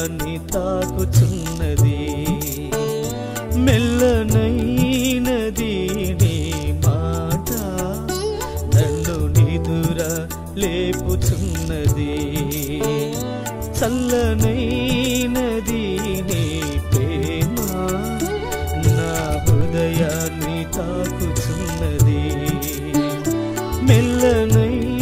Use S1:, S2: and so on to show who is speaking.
S1: హృదయాన్ని తాకుచున్నది. మెల్లనైనది నీ మాట నన్ను నిదుర లేపుచున్నది. చల్లనైనది నీ ప్రేమ నా హృదయాన్ని తాకుచున్నది. మెల్లనై